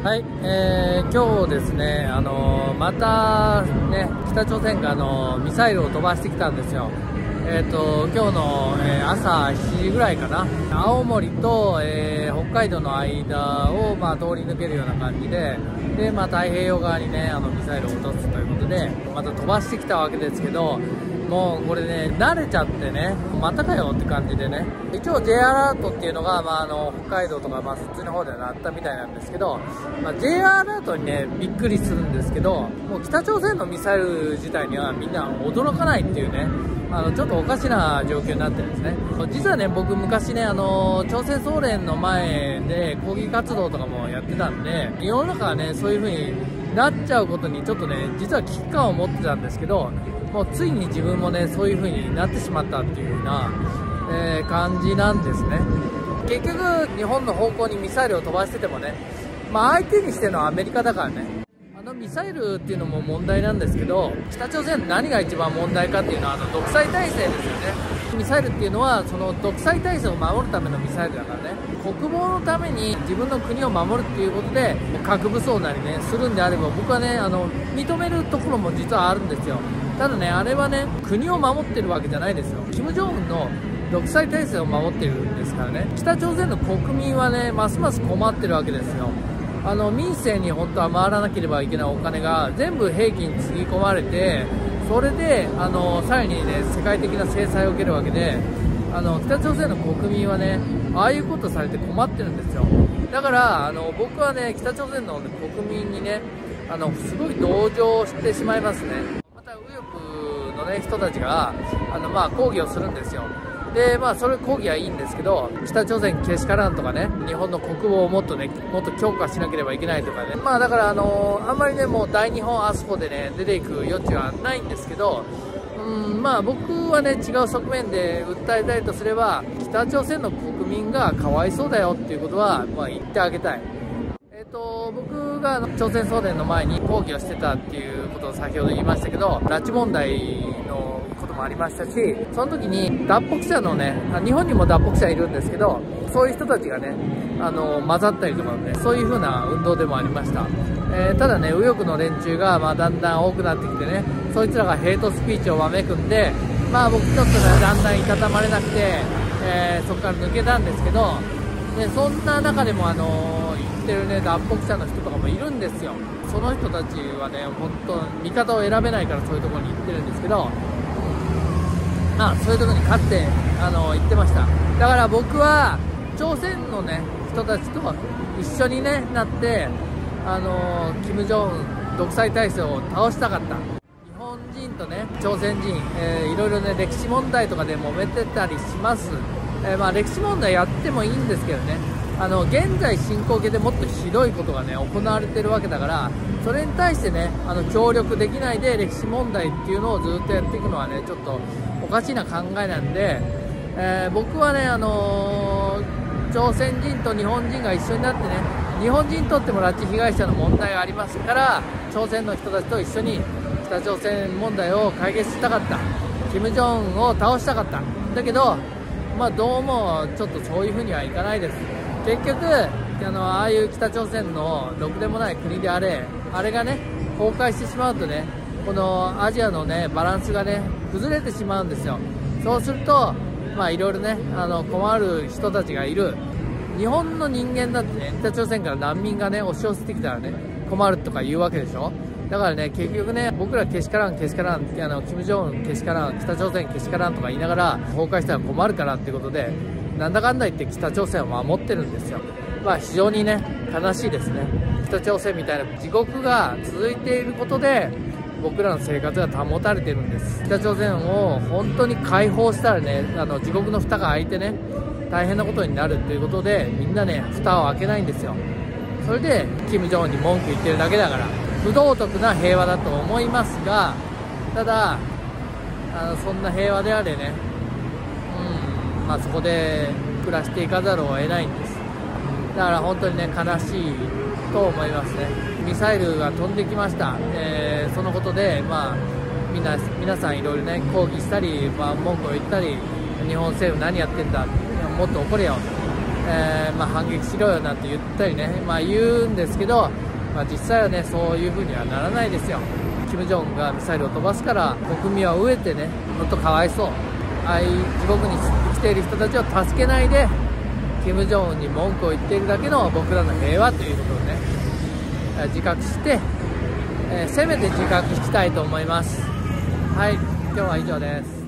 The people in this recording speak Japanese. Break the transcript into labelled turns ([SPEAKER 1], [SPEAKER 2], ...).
[SPEAKER 1] はい、今日ですね、またね、北朝鮮がミサイルを飛ばしてきたんですよ。今日の、朝7時ぐらいかな、青森と、北海道の間を、通り抜けるような感じで、太平洋側にね、ミサイルを落とすということで、また飛ばしてきたわけですけど、もうこれね、慣れちゃってね、またかよって感じでね、一応 J アラートっていうのが、北海道とか、そっちの方ではなったみたいなんですけど、J アラートにね、びっくりするんですけど、もう北朝鮮のミサイル自体にはみんな驚かないっていうね、ちょっとおかしな状況になってるんですね。実はね、僕昔ね、朝鮮総連の前で抗議活動とかもやってたんで、世の中はね、そういう風になっちゃうことにちょっとね、実は危機感を持ってたんですけど、もうついに自分もね、そういう風になってしまったっていう風な、感じなんですね。結局、日本の方向にミサイルを飛ばしててもね、相手にしてるのはアメリカだからね。ミサイルっていうのも問題なんですけど、北朝鮮何が一番問題かっていうのは独裁体制ですよね。ミサイルっていうのはその独裁体制を守るためのミサイルだからね、国防のために自分の国を守るっていうことで核武装なりねするんであれば、僕はね認めるところも実はあるんですよ。ただね、あれはね、国を守ってるわけじゃないですよ。金正恩の独裁体制を守っているんですからね。北朝鮮の国民はね、ますます困ってるわけですよ。民生に本当は回らなければいけないお金が全部兵器につぎ込まれて、それでさらにね、世界的な制裁を受けるわけで、北朝鮮の国民はね、ああいうことされて困ってるんですよ。だから僕はね、北朝鮮の国民にね、すごい同情してしまいますね。また右翼のね、人たちが抗議をするんですよ。で、それ抗議はいいんですけど、北朝鮮けしからんとかね、日本の国防をもっと強化しなければいけないとかね。だからあんまりね、もう大日本あそこでね、出ていく余地はないんですけど、僕はね、違う側面で訴えたいとすれば、北朝鮮の国民がかわいそうだよっていうことは、言ってあげたい。僕が朝鮮総連の前に抗議をしてたっていうことを先ほど言いましたけど、拉致問題のこともありましたし、その時に脱北者のね、日本にも脱北者いるんですけど、そういう人たちがね、混ざったりとかね、そういう風な運動でもありました。ただね、右翼の連中がだんだん多くなってきてね、そいつらがヘイトスピーチをわめくんで、僕ちょっとね、だんだんいたたまれなくて、そこから抜けたんですけど、でそんな中でも言ってるね、脱北者の人とかもいるんですよ。その人たちはね、本当味方を選べないからそういうところに行ってるんですけど、そういうところに勝って行ってました。だから僕は朝鮮のね、人たちと一緒にねなって、金正恩独裁体制を倒したかった。日本人とね、朝鮮人、いろいろね、歴史問題とかで揉めてたりします。歴史問題やってもいいんですけどね、現在進行形でもっとひどいことがね、行われてるわけだから、それに対してね、協力できないで歴史問題っていうのをずっとやっていくのはね、ちょっとおかしな考えなんで、僕はね、朝鮮人と日本人が一緒になってね、日本人にとっても拉致被害者の問題がありますから、朝鮮の人たちと一緒に北朝鮮問題を解決したかった。金正恩を倒したかった。だけど、どうもちょっとそういう風にはいかないです。結局ああいう北朝鮮のろくでもない国であれがね、崩壊してしまうとね、このアジアのね、バランスがね、崩れてしまうんですよ。そうするといろいろね、困る人たちがいる。日本の人間だってね、北朝鮮から難民がね、押し寄せてきたらね、困るとか言うわけでしょ。だからね、結局ね、僕らけしからんって金正恩けしからん、北朝鮮けしからんとか言いながら崩壊したら困るからってことで、なんだかんだ言って北朝鮮を守ってるんですよ。非常にね、悲しいですね。北朝鮮みたいな地獄が続いていることで、僕らの生活が保たれてるんです。北朝鮮を本当に解放したらね、地獄の蓋が開いてね、大変なことになるということで、みんなね、蓋を開けないんですよ。それで金正恩に文句言ってるだけだから、不道徳な平和だと思いますが、ただそんな平和であれね、そこで暮らしていかざるを得ないんです。だから本当にね、悲しいと思いますね。ミサイルが飛んできました。そのことで皆さんいろいろね、抗議したり、文句を言ったり、日本政府何やってんだ、もっと怒れよ反撃しろよなんて言ったりね、言うんですけど、実際はね、そういう風にはならないですよ。金正恩がミサイルを飛ばすから国民は飢えてね、本当かわいそう。自国に生きている人たちを助けないで金正恩に文句を言っているだけの僕らの平和ということをね、自覚して、せめて自覚したいと思います。はい、今日は以上です。